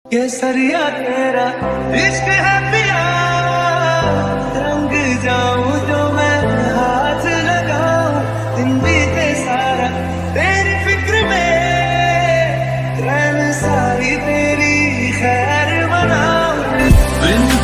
केसरिया तेरा इश्क है पिया, रंग जाऊं जो मैं हाथ लगाऊं, दिन बीते सारा तेरी फिक्र में, रैन सारी तेरी खैर मनाऊं।